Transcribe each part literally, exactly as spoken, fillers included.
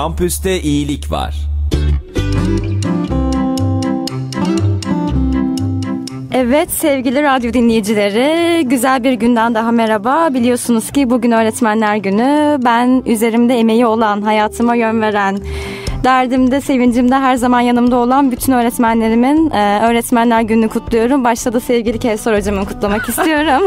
Kampüste iyilik var. Evet sevgili radyo dinleyicileri, güzel bir günden daha merhaba. Biliyorsunuz ki bugün Öğretmenler Günü. Ben üzerimde emeği olan, hayatıma yön veren, derdimde, sevincimde her zaman yanımda olan bütün öğretmenlerimin e, Öğretmenler Günü'nü kutluyorum. Başta da sevgili Kevser hocamı kutlamak istiyorum.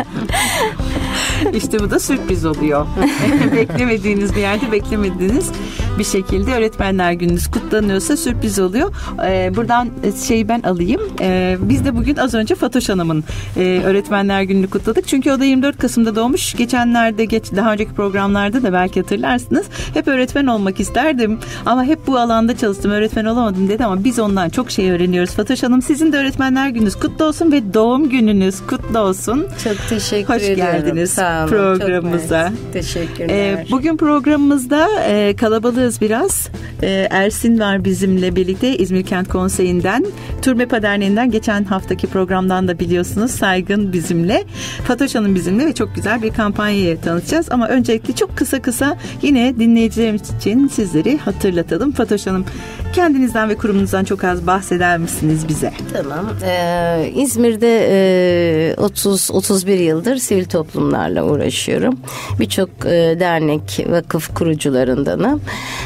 İşte bu da sürpriz oluyor. Beklemediğiniz bir yerde, beklemediğiniz bir şekilde Öğretmenler Gününüz kutlanıyorsa sürpriz oluyor. Ee, buradan şeyi ben alayım. Ee, biz de bugün az önce Fatoş Hanım'ın e, Öğretmenler Günü'nü kutladık. Çünkü o da yirmi dört Kasım'da doğmuş. Geçenlerde, geç, daha önceki programlarda da belki hatırlarsınız. Hep öğretmen olmak isterdim. Ama hep bu alanda çalıştım. Öğretmen olamadım dedi ama biz ondan çok şey öğreniyoruz. Fatoş Hanım, sizin de Öğretmenler Gününüz kutlu olsun ve doğum gününüz kutlu olsun. Çok teşekkür Hoş ediyorum. Hoş geldiniz Sağ olun, programımıza. Teşekkürler. Ee, bugün programımızda e, kalabalığız biraz. E, Ersin var bizimle birlikte İzmir Kent Konseyi'nden. TÜRMEPA Derneği'nden geçen haftaki programdan da biliyorsunuz Saygın bizimle. Fatoş Hanım bizimle ve çok güzel bir kampanyayı tanıtacağız. Ama öncelikle çok kısa kısa yine dinleyicilerimiz için sizleri hatırlatalım. Fatoş Hanım, kendinizden ve kurumunuzdan çok az bahseder misiniz bize? Tamam. Ee, İzmir'de e, otuz otuz bir yıldır sivil toplumlarla uğraşıyorum. Birçok e, dernek, vakıf kurucularındanım.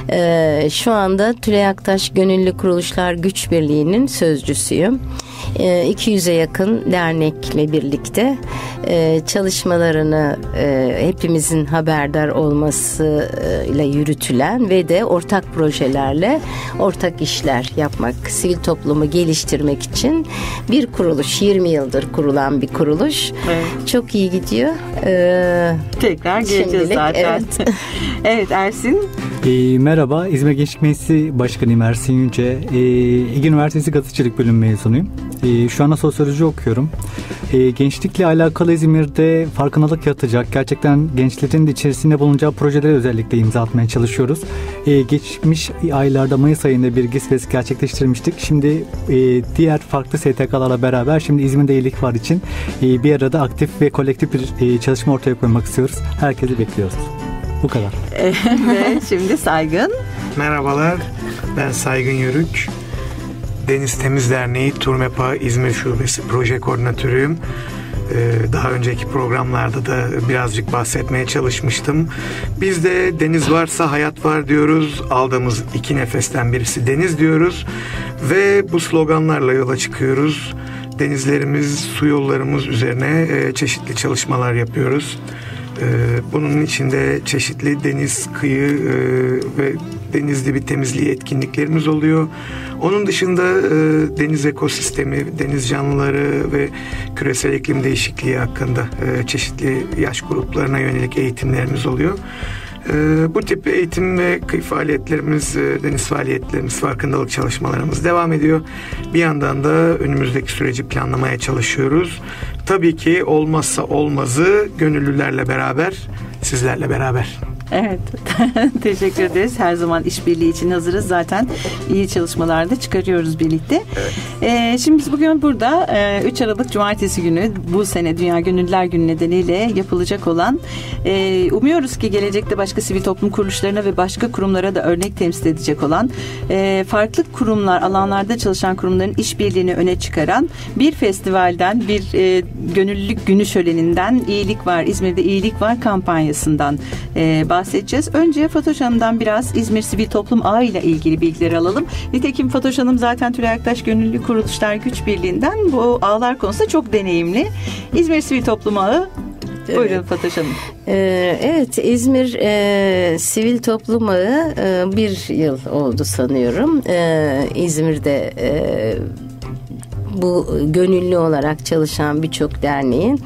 E, şu anda Tülay Aktaş Gönüllü Kuruluşlar Güç Birliği'nin sözcüsüyüm. E, iki yüze yakın dernekle birlikte e, çalışmalarını e, hepimizin haberdar olmasıyla yürütülen ve de ortak projelerle ortak işler yapmak, sivil toplumu geliştirmek için bir kuruluş, yirmi yıldır kurulan bir kuruluş. Evet. Çok iyi gidiyor. Ee, Tekrar geleceğiz şimdilik, zaten. Evet, evet Ersin. E, merhaba, İzmir Gençlik Meclisi Başkanıyım Ersin Yüce. E, İGÜ Üniversitesi Gazetecilik Bölümü mezunuyum. E, şu anda sosyoloji okuyorum. E, gençlikle alakalı İzmir'de farkındalık yaratacak, gerçekten gençlerin de içerisinde bulunacağı projelere özellikle imza atmaya çalışıyoruz. E, geçmiş aylarda Mayıs ayında bir GİSPES gerçekleştirmiştik. Şimdi e, diğer farklı S T K'larla beraber şimdi İzmir'de iyilik var için e, bir arada aktif ve kolektif bir e, çalışma ortaya koymak istiyoruz. Herkesi bekliyoruz. Bu kadar. Evet, şimdi Saygın. Merhabalar, ben Saygın Yörük. Deniz Temiz Derneği TÜRMEPA İzmir Şubesi Proje Koordinatörüyüm. Ee, daha önceki programlarda da birazcık bahsetmeye çalışmıştım. Biz de deniz varsa hayat var diyoruz. Aldığımız iki nefesten birisi deniz diyoruz. Ve bu sloganlarla yola çıkıyoruz. Denizlerimiz, su yollarımız üzerine e, çeşitli çalışmalar yapıyoruz. Bunun içinde çeşitli deniz kıyı ve deniz dibi temizliği etkinliklerimiz oluyor. Onun dışında deniz ekosistemi, deniz canlıları ve küresel iklim değişikliği hakkında çeşitli yaş gruplarına yönelik eğitimlerimiz oluyor. Bu tip eğitim ve kıyı faaliyetlerimiz, deniz faaliyetlerimiz, farkındalık çalışmalarımız devam ediyor. Bir yandan da önümüzdeki süreci planlamaya çalışıyoruz. Tabii ki olmazsa olmazı gönüllülerle beraber, sizlerle beraber. Evet, teşekkür ederiz. Her zaman işbirliği için hazırız. Zaten iyi çalışmalarda çıkarıyoruz birlikte. Evet. Ee, şimdi biz bugün burada e, üç Aralık Cumartesi günü bu sene Dünya Gönüllüler Günü nedeniyle yapılacak olan, e, umuyoruz ki gelecekte başka sivil toplum kuruluşlarına ve başka kurumlara da örnek temsil edecek olan, e, farklı kurumlar, alanlarda çalışan kurumların işbirliğini öne çıkaran bir festivalden, bir e, gönüllülük günü şöleninden, İyilik Var, İzmir'de İyilik Var kampanyasından e, bahsedeceğiz. Önce Fatoş Hanım'dan biraz İzmir Sivil Toplum Ağı ile ilgili bilgileri alalım. Nitekim Fatoş Hanım zaten Tülay Aktaş Gönüllü Kuruluşlar Güç Birliği'nden bu ağlar konusunda çok deneyimli. İzmir Sivil Toplum Ağı. Evet. Buyurun Fatoş Hanım. Ee, evet, İzmir e, Sivil Toplum Ağı e, bir yıl oldu sanıyorum. E, İzmir'de e, bu gönüllü olarak çalışan birçok derneğin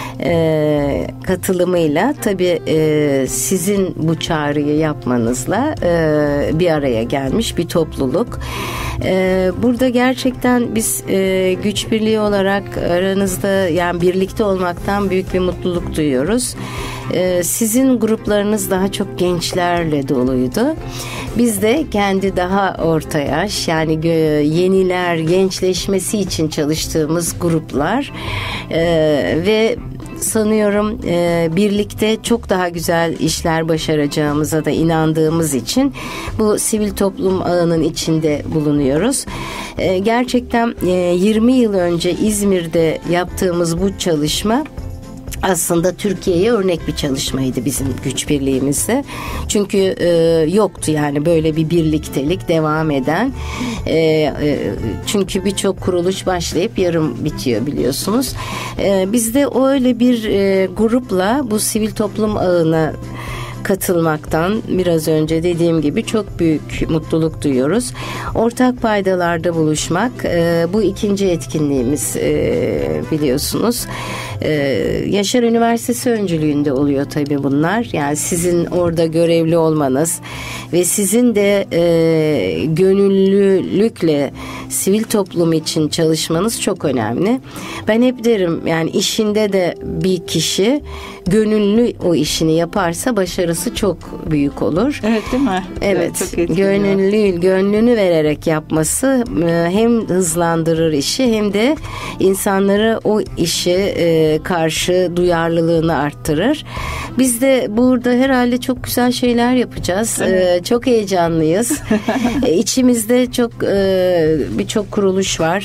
e, katılımıyla tabii e, sizin bu çağrıyı yapmanızla e, bir araya gelmiş bir topluluk. E, burada gerçekten biz e, güç birliği olarak aranızda, yani birlikte olmaktan büyük bir mutluluk duyuyoruz. E, sizin gruplarınız daha çok gençlerle doluydu. Biz de kendi daha orta yaş, yani yeniler, gençleşmesi için çalıştığımız gruplar e, ve sanıyorum e, birlikte çok daha güzel işler başaracağımıza da inandığımız için bu sivil toplum ağının içinde bulunuyoruz. E, gerçekten e, yirmi yıl önce İzmir'de yaptığımız bu çalışma aslında Türkiye'ye örnek bir çalışmaydı bizim güç birliğimizde. Çünkü e, yoktu yani böyle bir birliktelik devam eden. E, e, çünkü birçok kuruluş başlayıp yarım bitiyor biliyorsunuz. E, biz de öyle bir e, grupla bu sivil toplum ağına katılmaktan biraz önce dediğim gibi çok büyük mutluluk duyuyoruz. Ortak paydalarda buluşmak e, bu ikinci etkinliğimiz e, biliyorsunuz. E, Yaşar Üniversitesi öncülüğünde oluyor tabii bunlar. Yani sizin orada görevli olmanız ve sizin de e, gönüllülükle sivil toplum için çalışmanız çok önemli. Ben hep derim yani işinde de bir kişi gönüllü o işini yaparsa başarısı çok büyük olur. Evet değil mi? Evet. Çok gönüllü, gönlünü vererek yapması hem hızlandırır işi hem de insanları o işe karşı duyarlılığını arttırır. Biz de burada herhalde çok güzel şeyler yapacağız. Evet. Çok heyecanlıyız. İçimizde çok birçok kuruluş var.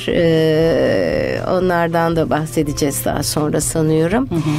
Onlardan da bahsedeceğiz daha sonra sanıyorum. Hı hı.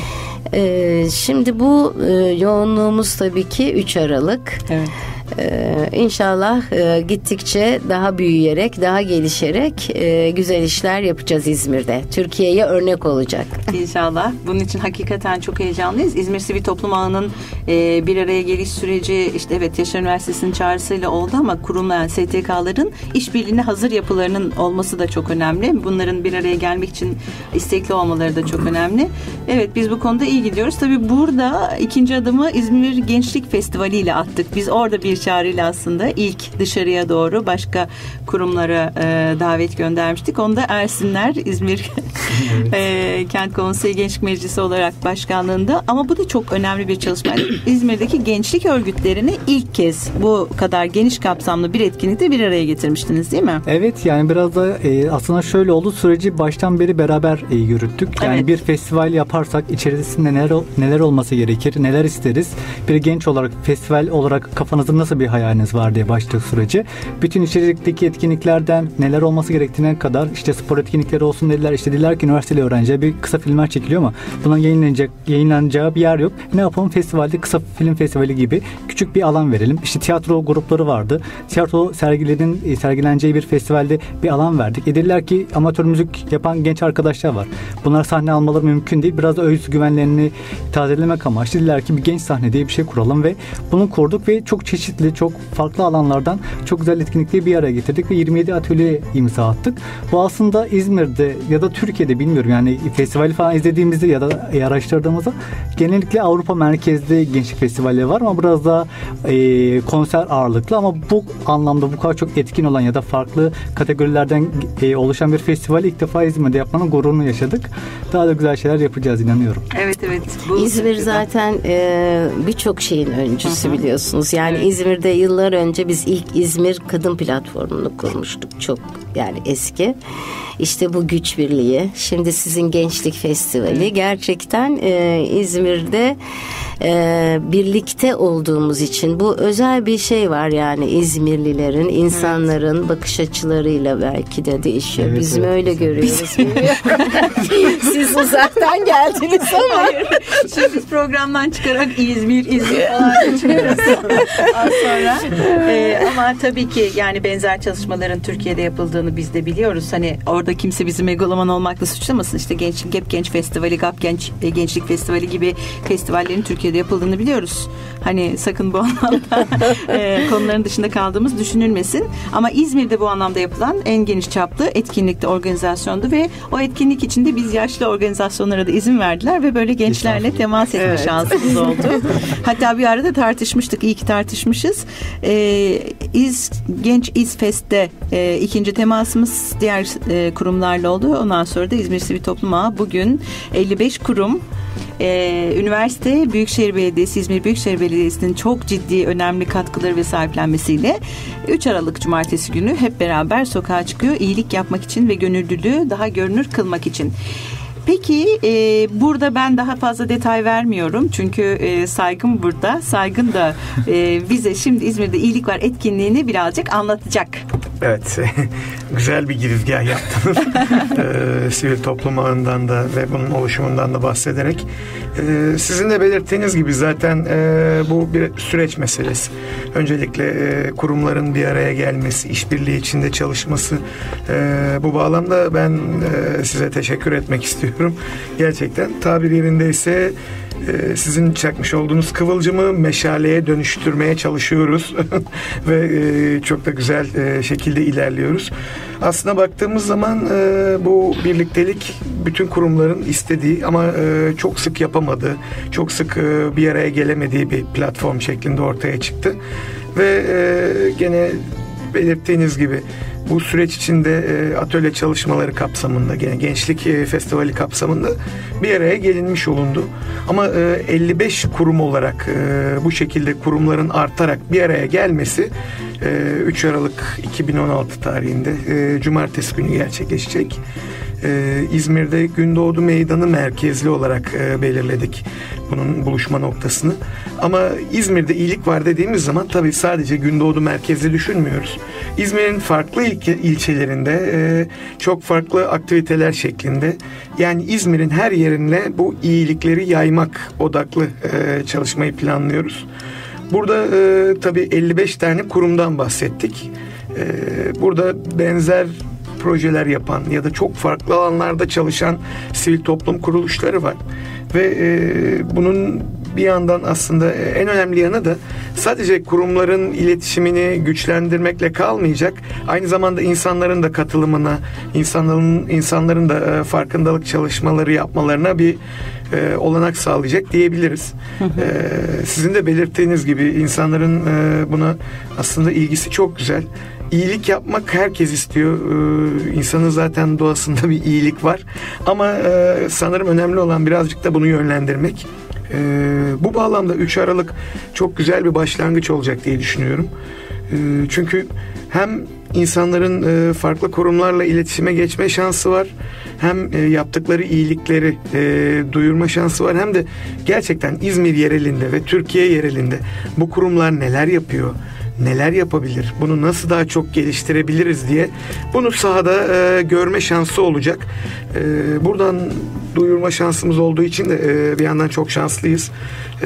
Ee, şimdi bu e, yoğunluğumuz tabii ki üç Aralık. Evet. Ee, İnşallah e, gittikçe daha büyüyerek, daha gelişerek e, güzel işler yapacağız İzmir'de. Türkiye'ye örnek olacak. İnşallah. Bunun için hakikaten çok heyecanlıyız. İzmir Sivil Toplum Ağı'nın e, bir araya geliş süreci işte evet Yaşar Üniversitesi'nin çağrısıyla oldu ama kurumlayan S T K'ların işbirliğine hazır yapılarının olması da çok önemli. Bunların bir araya gelmek için istekli olmaları da çok önemli. Evet biz bu konuda iyi gidiyoruz. Tabii burada ikinci adımı İzmir Gençlik Festivali ile attık. Biz orada bir çağrıyla aslında ilk dışarıya doğru başka kurumlara e, davet göndermiştik. Onu da Ersinler İzmir evet. e, Kent Konseyi Gençlik Meclisi olarak başkanlığında ama bu da çok önemli bir çalışma. İzmir'deki gençlik örgütlerini ilk kez bu kadar geniş kapsamlı bir etkinlikte bir araya getirmiştiniz değil mi? Evet yani biraz da e, aslında şöyle oldu süreci baştan beri beraber e, yürüttük. Yani evet. bir festival yaparsak içerisinde neler neler olması gerekir, neler isteriz. Bir genç olarak festival olarak kafanızda nasıl bir hayaliniz var diye başladık süreci. Bütün içerikteki etkinliklerden neler olması gerektiğine kadar işte spor etkinlikleri olsun dediler. İşte dediler ki üniversiteli öğrenciye bir kısa filmler çekiliyor ama bunun yayınlanacak, yayınlanacağı bir yer yok. Ne yapalım? Festivalde kısa film festivali gibi küçük bir alan verelim. İşte tiyatro grupları vardı. Tiyatro sergilerinin sergileneceği bir festivalde bir alan verdik. E dediler ki amatör müzik yapan genç arkadaşlar var. Bunlar sahne almaları mümkün değil. Biraz da öz güvenlerini tazelemek amaçlı dediler ki bir genç sahne diye bir şey kuralım ve bunu kurduk ve çok çeşitli, çok farklı alanlardan çok güzel etkinlikleri bir araya getirdik ve yirmi yedi atölye imza attık. Bu aslında İzmir'de ya da Türkiye'de bilmiyorum yani festivali falan izlediğimizde ya da araştırdığımızda genellikle Avrupa merkezli gençlik festivalleri var ama biraz daha e, konser ağırlıklı ama bu anlamda bu kadar çok etkin olan ya da farklı kategorilerden e, oluşan bir festivali ilk defa İzmir'de yapmanın gururunu yaşadık. Daha da güzel şeyler yapacağız inanıyorum. Evet evet. Bu İzmir zaten e, birçok şeyin öncüsü Hı-hı. biliyorsunuz. Yani evet. İzmir'de yıllar önce biz ilk İzmir Kadın Platformu'nu kurmuştuk. Çok yani eski. İşte bu güç birliği. Şimdi sizin Gençlik Festivali. Evet. Gerçekten e, İzmir'de e, birlikte olduğumuz için bu özel bir şey var yani İzmirlilerin, insanların evet. bakış açılarıyla belki de değişiyor. Evet, Biz evet, öyle evet. görüyoruz. Siz uzaktan geldiniz ama. Hayır. Şimdi biz programdan çıkarak İzmir, İzmir falan çıkıyoruz. Az sonra. E, ama tabii ki yani benzer çalışmaların Türkiye'de yapıldığını biz de biliyoruz. Hani orada kimse bizi megaloman olmakla suçlamasın. İşte Gençlik Hep Genç Festivali, Gap Genç Gençlik Festivali gibi festivallerin Türkiye'de yapıldığını biliyoruz. Hani sakın bu anlamda e, konuların dışında kaldığımız düşünülmesin. Ama İzmir'de bu anlamda yapılan en geniş çaplı etkinlikte organizasyondu ve o etkinlik içinde biz yaşlı organizasyonlara da izin verdiler ve böyle gençlerle temas etme evet. şansımız oldu. Hatta bir arada tartışmıştık. İyi ki tartışmışız. E, İz Genç İzfest'te e, ikinci temasımız diğer e, kurumlarla oldu. Ondan sonra da İzmir Sivil Toplum Ağı bugün elli beş kurum Ee, üniversite, Büyükşehir Belediyesi, İzmir Büyükşehir Belediyesi'nin çok ciddi, önemli katkıları ve sahiplenmesiyle üç Aralık Cumartesi günü hep beraber sokağa çıkıyor. İyilik yapmak için ve gönüllülüğü daha görünür kılmak için. Peki e, burada ben daha fazla detay vermiyorum. Çünkü e, Saygın burada. Saygın da e, bize şimdi İzmir'de İyilik Var etkinliğini birazcık anlatacak. Evet, güzel bir girizgah yaptınız. ee, sivil toplum ağından da ve bunun oluşumundan da bahsederek. Ee, sizin de belirttiğiniz gibi zaten e, bu bir süreç meselesi. Öncelikle e, kurumların bir araya gelmesi, işbirliği içinde çalışması. E, bu bağlamda ben e, size teşekkür etmek istiyorum. Gerçekten tabir yerindeyse sizin çakmış olduğunuz kıvılcımı meşaleye dönüştürmeye çalışıyoruz ve çok da güzel şekilde ilerliyoruz. Aslına baktığımız zaman bu birliktelik bütün kurumların istediği ama çok sık yapamadığı, çok sık bir araya gelemediği bir platform şeklinde ortaya çıktı ve gene belirttiğiniz gibi bu süreç içinde atölye çalışmaları kapsamında, gene gençlik festivali kapsamında bir araya gelinmiş olundu. Ama elli beş kurum olarak bu şekilde kurumların artarak bir araya gelmesi üç Aralık iki bin on altı tarihinde Cumartesi günü gerçekleşecek. Ee, İzmir'de Gündoğdu Meydanı merkezli olarak e, belirledik bunun buluşma noktasını. Ama İzmir'de iyilik var dediğimiz zaman tabii sadece Gündoğdu merkezli düşünmüyoruz. İzmir'in farklı il- ilçelerinde e, çok farklı aktiviteler şeklinde, yani İzmir'in her yerine bu iyilikleri yaymak odaklı e, çalışmayı planlıyoruz. Burada e, tabii elli beş tane kurumdan bahsettik. E, burada benzer projeler yapan ya da çok farklı alanlarda çalışan sivil toplum kuruluşları var. Ve e, bunun bir yandan aslında en önemli yanı da sadece kurumların iletişimini güçlendirmekle kalmayacak. Aynı zamanda insanların da katılımına, insanların insanların da e, farkındalık çalışmaları yapmalarına bir e, olanak sağlayacak diyebiliriz. Hı hı. E, sizin de belirttiğiniz gibi insanların e, buna aslında ilgisi çok güzel. İyilik yapmak herkes istiyor. Ee, insanın zaten doğasında bir iyilik var. Ama e, sanırım önemli olan birazcık da bunu yönlendirmek. E, bu bağlamda üç Aralık çok güzel bir başlangıç olacak diye düşünüyorum. E, çünkü hem insanların e, farklı kurumlarla iletişime geçme şansı var. Hem e, yaptıkları iyilikleri e, duyurma şansı var. Hem de gerçekten İzmir yerelinde ve Türkiye yerelinde bu kurumlar neler yapıyor, neler yapabilir, bunu nasıl daha çok geliştirebiliriz diye bunu sahada e, görme şansı olacak. E, buradan duyurma şansımız olduğu için de e, bir yandan çok şanslıyız. E,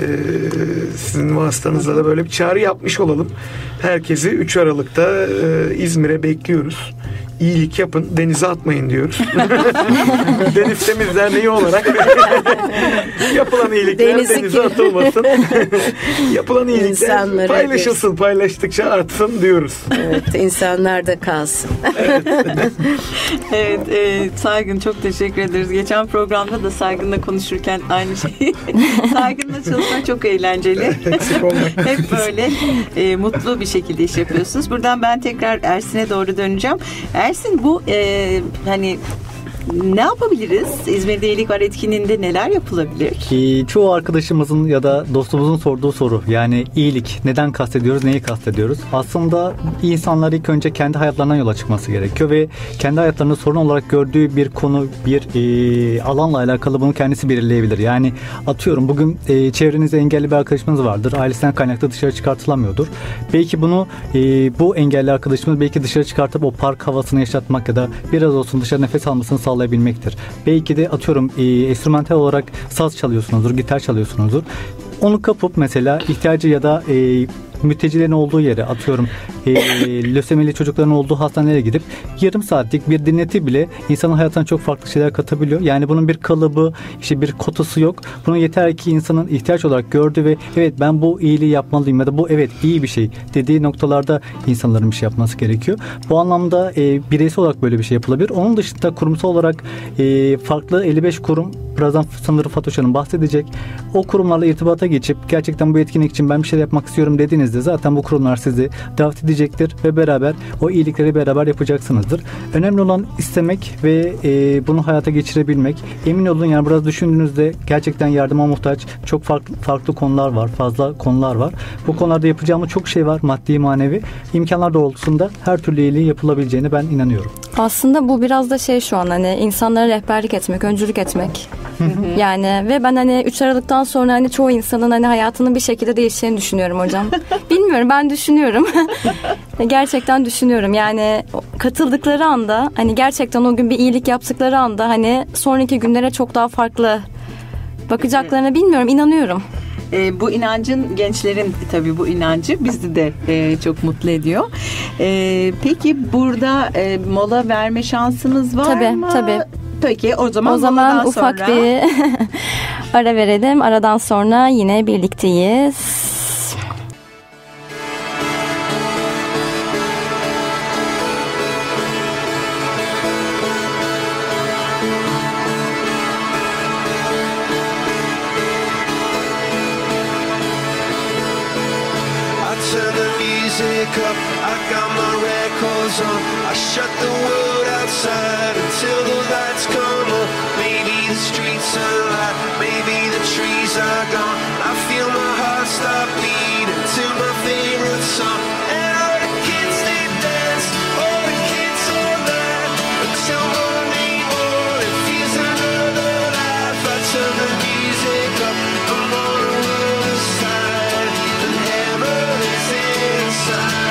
sizin vasıtanızla da böyle bir çağrı yapmış olalım. Herkesi üç Aralık'ta e, İzmir'e bekliyoruz. İyilik yapın, denize atmayın diyoruz. Deniz Temiz Derneği olarak yapılan iyilikler Denizi denize ki... atılmasın. Yapılan iyilikler İnsanlara paylaşılsın, geçsin. Paylaştıkça artsın diyoruz. Evet, insanlar da kalsın. Evet, evet e, Saygın çok teşekkür ederiz. Geçen programda da Saygın'la konuşurken aynı şeyi. Saygın'la çalışmak çok eğlenceli. Hep böyle e, mutlu bir şekilde iş yapıyorsunuz. Buradan ben tekrar Ersin'e doğru döneceğim. Ersin, bu e, hani ne yapabiliriz? İzmir'de İyilik Var etkinliğinde neler yapılabilir? Ee, çoğu arkadaşımızın ya da dostumuzun sorduğu soru, yani iyilik neden kastediyoruz, neyi kastediyoruz? Aslında insanlar ilk önce kendi hayatlarından yola çıkması gerekiyor ve kendi hayatlarında sorun olarak gördüğü bir konu, bir e, alanla alakalı bunu kendisi belirleyebilir. Yani atıyorum bugün e, çevrenizde engelli bir arkadaşımız vardır. Ailesinden kaynaklı dışarı çıkartılamıyordur. Belki bunu e, bu engelli arkadaşımız belki dışarı çıkartıp o park havasını yaşatmak ya da biraz olsun dışarı nefes almasını sağlayabilmektir. Belki de atıyorum e, enstrümantal olarak saz çalıyorsunuzdur, gitar çalıyorsunuzdur. Onu kapıp mesela ihtiyacı ya da e, mültecilerin olduğu yere, atıyorum e, lösemili çocukların olduğu hastanelere gidip yarım saatlik bir dinleti bile insanın hayatına çok farklı şeyler katabiliyor. Yani bunun bir kalıbı, işte bir kotası yok. Bunu yeter ki insanın ihtiyaç olarak gördüğü ve evet ben bu iyiliği yapmalıyım ya da bu evet iyi bir şey dediği noktalarda insanların bir şey yapması gerekiyor. Bu anlamda e, bireysel olarak böyle bir şey yapılabilir. Onun dışında kurumsal olarak e, farklı elli beş kurum, birazdan sanırım Fatoş Hanım bahsedecek. O kurumlarla irtibata geçip gerçekten bu etkinlik için ben bir şey yapmak istiyorum dediğinizde zaten bu kurumlar sizi davet edecektir ve beraber o iyilikleri beraber yapacaksınızdır. Önemli olan istemek ve e, bunu hayata geçirebilmek. Emin olun, yani biraz düşündüğünüzde gerçekten yardıma muhtaç çok farklı farklı konular var, fazla konular var. Bu konularda yapacağımız çok şey var, maddi manevi. İmkanlar doğrultusunda her türlü iyiliği yapılabileceğine ben inanıyorum. Aslında bu biraz da şey şu an hani insanlara rehberlik etmek, öncülük etmek. Yani ve ben hani üç Aralık'tan sonra hani çoğu insanın hani hayatının bir şekilde değişeceğini düşünüyorum hocam. Bilmiyorum, ben düşünüyorum. Gerçekten düşünüyorum. Yani katıldıkları anda hani gerçekten o gün bir iyilik yaptıkları anda hani sonraki günlere çok daha farklı bakacaklarına bilmiyorum, inanıyorum. E, bu inancın, gençlerin tabii bu inancı bizi de e, çok mutlu ediyor. E, peki burada e, mola verme şansımız var tabii, mı? Tabii. Peki o zaman, o zaman ufak sonra... bir ara verelim. Aradan sonra yine birlikteyiz. Up, I got my records on. I shut the world outside until the lights come on. Maybe the streets are alive, maybe the trees are gone. I feel my heart stop beating to my favorite song. And all the kids they dance, all the kids all night until morning morning feels another life. I turn the music up, I'm on the other side, and heaven is inside.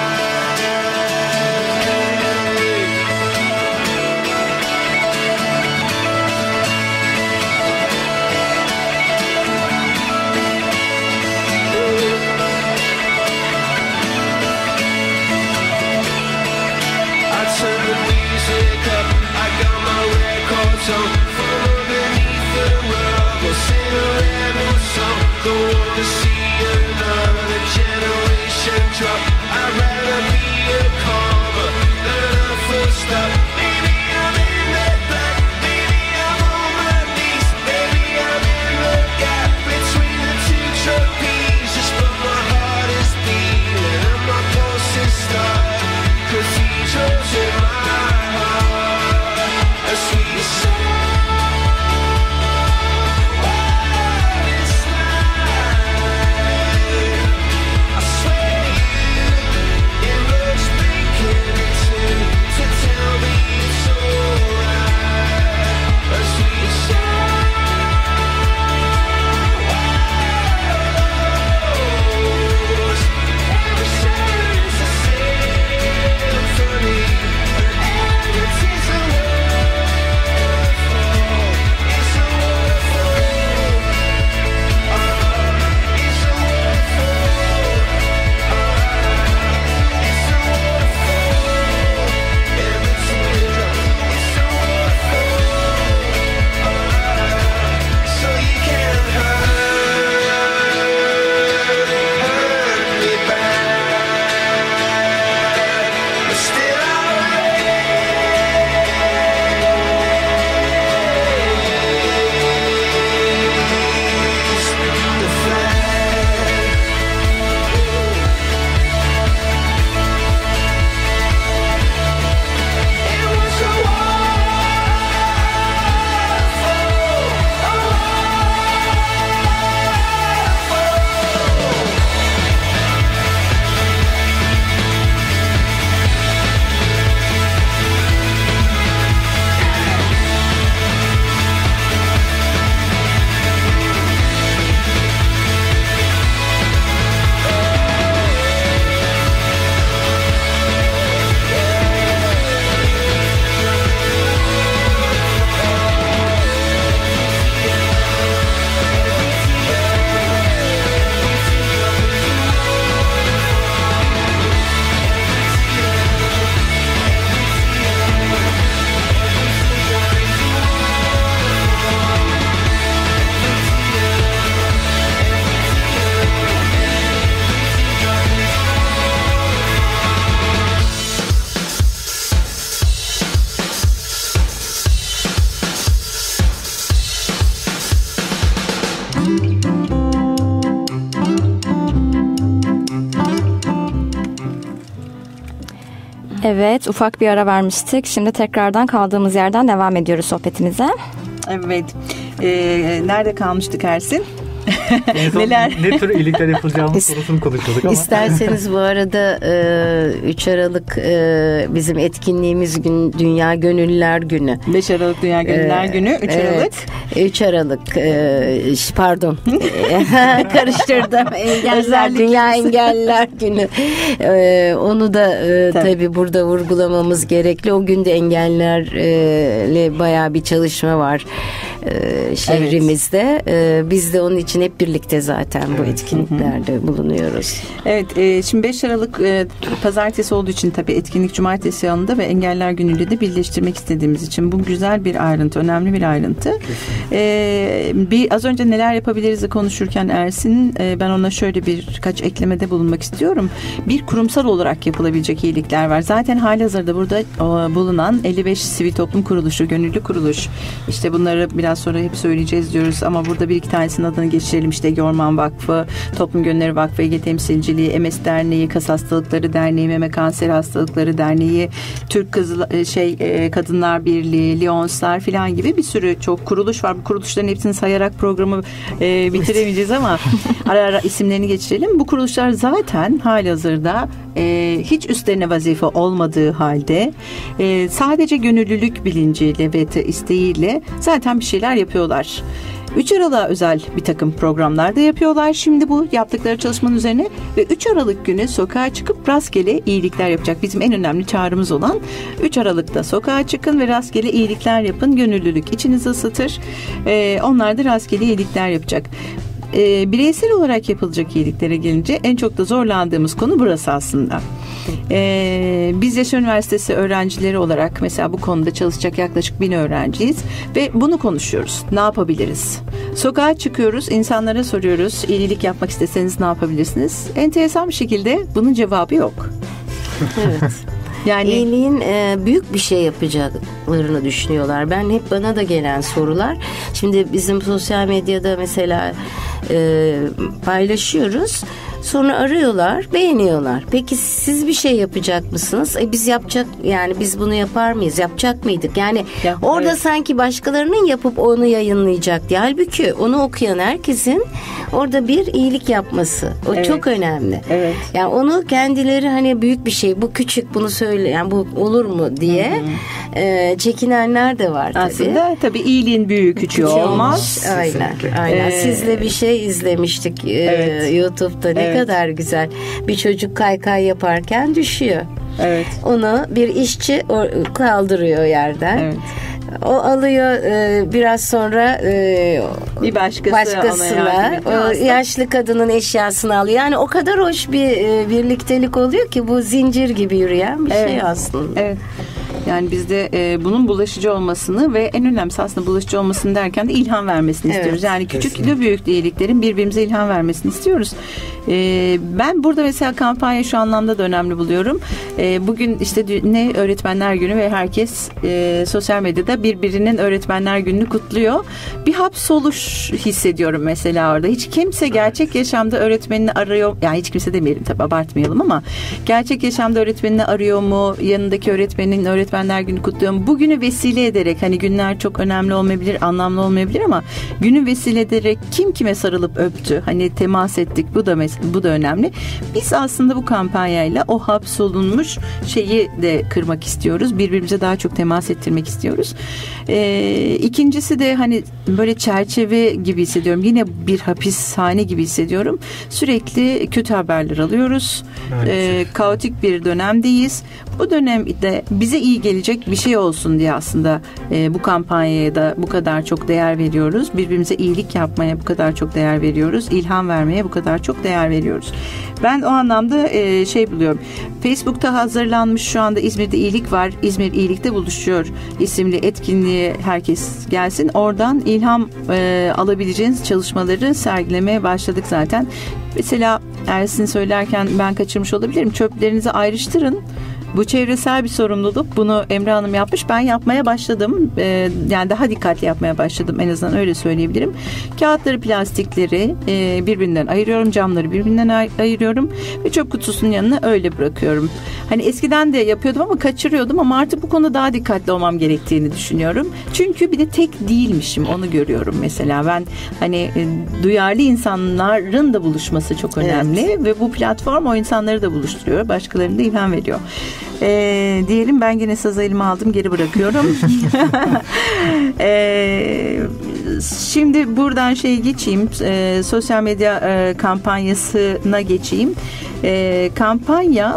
Evet, ufak bir ara vermiştik. Şimdi tekrardan kaldığımız yerden devam ediyoruz sohbetimize. Evet. Ee, nerede kalmıştık Ersin? En son Neler? ne tür iyilikler yapılacağımız sorusunu konuşuyorduk ama. İsterseniz bu arada e, üç Aralık e, bizim etkinliğimiz gün Dünya Gönüllüler Günü. beş Aralık Dünya Gönüllüler Ee, Günü. üç Aralık. Evet, üç Aralık. E, pardon. Karıştırdım. Engeller, Dünya Engelliler Günü. E, onu da e, Tabii. tabii burada vurgulamamız gerekli. O gün de engellerle bayağı bir çalışma var e, şehrimizde. E, biz de onun için hep birlikte zaten bu etkinliklerde bulunuyoruz. Evet, e, şimdi beş Aralık e, pazartesi olduğu için tabii etkinlik cumartesi yanında ve Engeller Günü'yle de birleştirmek istediğimiz için bu güzel bir ayrıntı, önemli bir ayrıntı. E, bir az önce neler yapabiliriz de konuşurken Ersin, e, ben ona şöyle birkaç eklemede bulunmak istiyorum. Bir kurumsal olarak yapılabilecek iyilikler var. Zaten halihazırda burada o, bulunan elli beş sivil toplum kuruluşu, gönüllü kuruluş. İşte bunları biraz sonra hep söyleyeceğiz diyoruz ama burada bir iki tanesinin adını geçirelim. İşte Ege Orman Vakfı, Toplum Gönülleri Vakfı, Ege Temsilciliği, M S Derneği, Kas Hastalıkları Derneği, Meme Kanser Hastalıkları Derneği, Türk Kızıl şey Kadınlar Birliği, Lionslar filan gibi bir sürü çok kuruluş var. Bu kuruluşların hepsini sayarak programı e, bitiremeyeceğiz ama ara ara isimlerini geçirelim. Bu kuruluşlar zaten halihazırda e, hiç üstlerine vazife olmadığı halde e, sadece gönüllülük bilinciyle ve te, isteğiyle zaten bir şeyler yapıyorlar. üç Aralık'a özel bir takım programlar da yapıyorlar. Şimdi bu yaptıkları çalışmanın üzerine ve üç Aralık günü sokağa çıkıp rastgele iyilikler yapacak. Bizim en önemli çağrımız olan üç Aralık'ta sokağa çıkın ve rastgele iyilikler yapın. Gönüllülük içinizi ısıtır. Ee, onlar da rastgele iyilikler yapacak. E, bireysel olarak yapılacak iyiliklere gelince en çok da zorlandığımız konu burası aslında. E, biz Yaşar Üniversitesi öğrencileri olarak mesela bu konuda çalışacak yaklaşık bin öğrenciyiz ve bunu konuşuyoruz. Ne yapabiliriz? Sokağa çıkıyoruz, insanlara soruyoruz. İyilik yapmak isteseniz ne yapabilirsiniz? Enteresan bir şekilde bunun cevabı yok. Evet. Yani iyiliğin e, büyük bir şey yapacaklarını düşünüyorlar. Ben hep bana da gelen sorular. Şimdi bizim sosyal medyada mesela e, paylaşıyoruz. Sonra arıyorlar, beğeniyorlar. Peki siz bir şey yapacak mısınız? E biz yapacak, yani biz bunu yapar mıyız? Yapacak mıydık? Yani ya, orada evet. sanki başkalarının yapıp onu yayınlayacak diye. Halbuki onu okuyan herkesin orada bir iyilik yapması. O evet. çok önemli. Evet. Yani onu kendileri hani büyük bir şey, bu küçük, bunu söyle, yani bu olur mu diye e, çekinenler de var tabii. Aslında tabii iyiliğin büyüğü küçüğü olmaz. Aynen. Aynen. Ee, Sizle bir şey izlemiştik e, evet. YouTube'da. Ne evet. kadar güzel. Bir çocuk kaykay yaparken düşüyor. Evet. Onu bir işçi kaldırıyor yerden. Evet. O alıyor e, biraz sonra e, bir başkası başkasına o yaşlı kadının eşyasını alıyor. Yani o kadar hoş bir e, birliktelik oluyor ki bu zincir gibi yürüyen bir evet. şey aslında. Evet. Yani biz de e, bunun bulaşıcı olmasını ve en önemlisi aslında bulaşıcı olmasını derken de ilham vermesini evet. istiyoruz. Yani küçük ile büyük iyiliklerin birbirimize ilham vermesini istiyoruz. E, ben burada mesela kampanya şu anlamda da önemli buluyorum. E, bugün işte ne Öğretmenler Günü ve herkes e, sosyal medyada birbirinin Öğretmenler Günü'nü kutluyor. Bir hapsoluş hissediyorum mesela orada. Hiç kimse gerçek yaşamda öğretmenini arıyor. Yani hiç kimse demeyelim tabii, abartmayalım ama gerçek yaşamda öğretmenini arıyor mu? Yanındaki öğretmenin öğretmen Öğretmenler Günü kutluyorum. Bugünü vesile ederek, hani günler çok önemli olmayabilir, anlamlı olmayabilir ama günü vesile ederek kim kime sarılıp öptü, hani temas ettik, bu da bu da önemli. Biz aslında bu kampanyayla o hapsolunmuş şeyi de kırmak istiyoruz. Birbirimize daha çok temas ettirmek istiyoruz. Ee, ikincisi de hani böyle çerçeve gibi hissediyorum. Yine bir hapishane gibi hissediyorum. Sürekli kötü haberler alıyoruz. Ee, kaotik bir dönemdeyiz. Bu dönemde bize iyi gelecek bir şey olsun diye aslında e, bu kampanyaya da bu kadar çok değer veriyoruz. Birbirimize iyilik yapmaya bu kadar çok değer veriyoruz. İlham vermeye bu kadar çok değer veriyoruz. Ben o anlamda e, şey buluyorum. Facebook'ta hazırlanmış şu anda İzmir'de iyilik var. İzmir iyilikte buluşuyor isimli etkinliğe herkes gelsin. Oradan ilham e, alabileceğiniz çalışmaları sergilemeye başladık zaten. Mesela Ersin söylerken ben kaçırmış olabilirim. Çöplerinizi ayrıştırın. Bu çevresel bir sorumluluk. Bunu Emre Hanım yapmış. Ben yapmaya başladım. Ee, yani daha dikkatli yapmaya başladım. En azından öyle söyleyebilirim. Kağıtları, plastikleri e, birbirinden ayırıyorum. Camları birbirinden ay- ayırıyorum. Ve çöp kutusunun yanına öyle bırakıyorum. Hani eskiden de yapıyordum ama kaçırıyordum ama artık bu konuda daha dikkatli olmam gerektiğini düşünüyorum. Çünkü bir de tek değilmişim. Onu görüyorum mesela. Ben hani e, duyarlı insanların da buluşması çok önemli. Evet. Ve bu platform o insanları da buluşturuyor. Başkalarına da ilham veriyor. Ee, diyelim ben gene sazı elime aldım, geri bırakıyorum. ee, şimdi buradan şey geçeyim, e, sosyal medya e, kampanyasına geçeyim. E, kampanya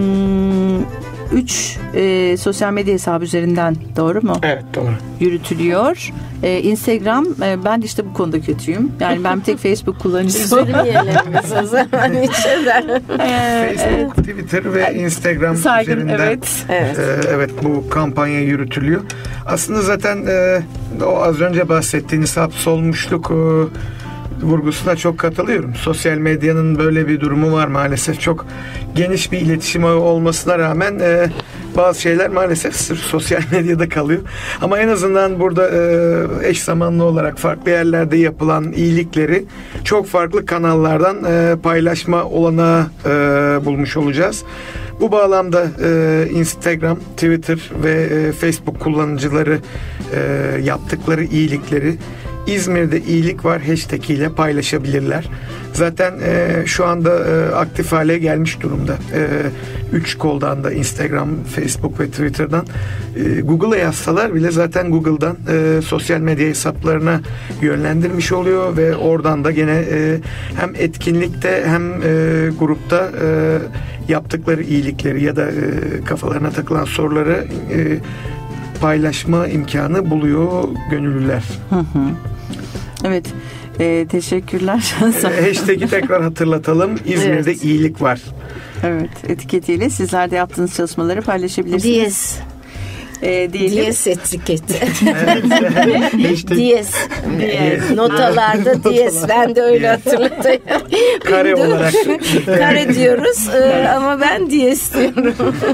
üç e, sosyal medya hesabı üzerinden, doğru mu? Evet, doğru. Yürütülüyor. Ee, Instagram, e, ben de işte bu konuda kötüyüm. Yani ben bir tek Facebook kullanıcısıyım. Üzülmeyelim biz o zaman içeriden. Facebook, Twitter ve Instagram Saygın, üzerinden evet. Evet. e, evet bu kampanya yürütülüyor. Aslında zaten e, o az önce bahsettiğiniz hapsolmuşluk e, vurgusuna çok katılıyorum. Sosyal medyanın böyle bir durumu var maalesef. Çok geniş bir iletişim ağı olmasına rağmen e, bazı şeyler maalesef sırf sosyal medyada kalıyor. Ama en azından burada e, eş zamanlı olarak farklı yerlerde yapılan iyilikleri çok farklı kanallardan e, paylaşma olanağı e, bulmuş olacağız. Bu bağlamda e, Instagram, Twitter ve e, Facebook kullanıcıları e, yaptıkları iyilikleri İzmir'de iyilik var hashtag ile paylaşabilirler. Zaten e, şu anda e, aktif hale gelmiş durumda. E, üç koldan da Instagram, Facebook ve Twitter'dan e, Google'a yazsalar bile zaten Google'dan e, sosyal medya hesaplarına yönlendirmiş oluyor ve oradan da gene e, hem etkinlikte hem e, grupta e, yaptıkları iyilikleri ya da e, kafalarına takılan soruları e, paylaşma imkanı buluyor gönüllüler. Hı hı. Evet. Ee, teşekkürler. Hashtag'i tekrar hatırlatalım. İzmir'de Evet. iyilik var. Evet. Etiketiyle sizler de yaptığınız çalışmaları paylaşabilirsiniz. Diyes. Ee, diyelim. Diyes etiketi. Hashtag Diyes. Diyes. Notalarda diyes. Ben de öyle hatırlatayım. kare Benim de- olarak. Kare diyoruz ee, ama ben diyes diyorum.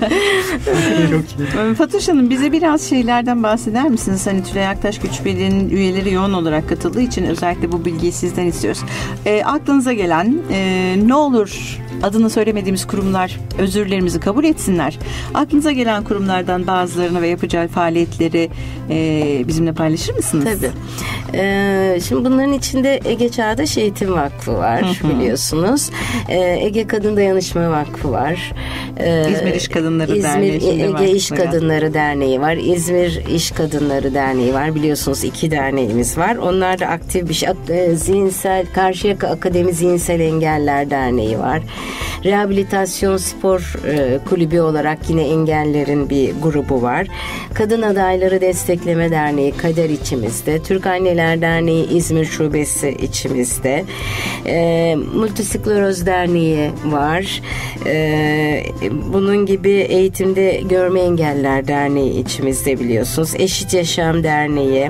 Ee, Fatoş Hanım, bize biraz şeylerden bahseder misiniz? Hani Tülay Aktaş Güç Birliği'nin üyeleri yoğun olarak katıldığı için özellikle bu bilgiyi sizden istiyoruz. E, aklınıza gelen e, ne olur adını söylemediğimiz kurumlar özürlerimizi kabul etsinler. Aklınıza gelen kurumlardan bazılarını ve yapacağı faaliyetleri e, bizimle paylaşır mısınız? Tabii. Ee, şimdi bunların içinde Ege Çağdaş Eğitim Vakfı var, Hı hı. biliyorsunuz. Ee, Ege Kadın Dayanışma Vakfı var. Ee, İzmir İş Kadınları İzmir Derneği. şimdi Ege vakfı İş var. Kadınları Derneği var. İzmir İş Kadınları Derneği var. Biliyorsunuz iki derneğimiz var. Onlar da aktif bir şey. Ak- e, Zihinsel Karşıyaka Akademi Zihinsel Engeller Derneği var. Rehabilitasyon Spor e, Kulübü olarak yine engellerin bir grubu var. Kadın Adayları Destekleme Derneği Kader içimizde. Türk Anneler Derneği İzmir Şubesi içimizde. E, Multiskleroz Derneği var. E, bunun gibi Eğitimde Görme Engeller Derneği içimizde, biliyorsunuz. Eşit Yaşam Derneği,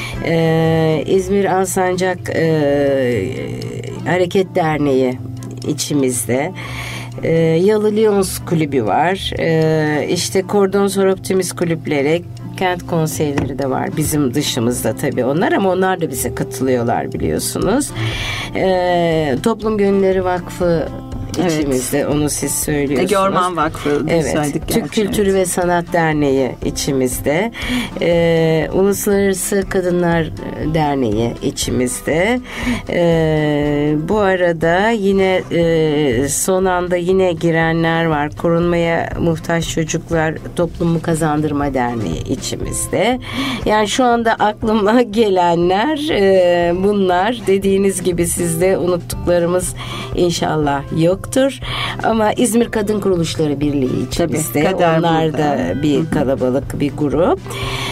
e, İzmir Alsancak e, Hareket Derneği içimizde. E, Yalı Lions Kulübü var. E, işte Kordonsor Optimist kulüpleri, kent konseyleri de var bizim dışımızda tabii onlar, ama onlar da bize katılıyorlar, biliyorsunuz. E, Toplum Gönülleri Vakfı Evet. içimizde, onu siz söylüyorsunuz. Ege Orman Vakfı. Evet, söyledik Türk gerçi, Kültürü evet. ve Sanat Derneği içimizde, ee, Uluslararası Kadınlar Derneği içimizde. Ee, bu arada yine e, son anda yine girenler var. Korunmaya Muhtaç Çocuklar Toplumu Kazandırma Derneği içimizde. Yani şu anda aklıma gelenler e, bunlar. Dediğiniz gibi sizde unuttuklarımız inşallah yoktur. Ama İzmir Kadın Kuruluşları Birliği içimizde. Tabii, Kader Onlar burada. da bir kalabalık bir grup.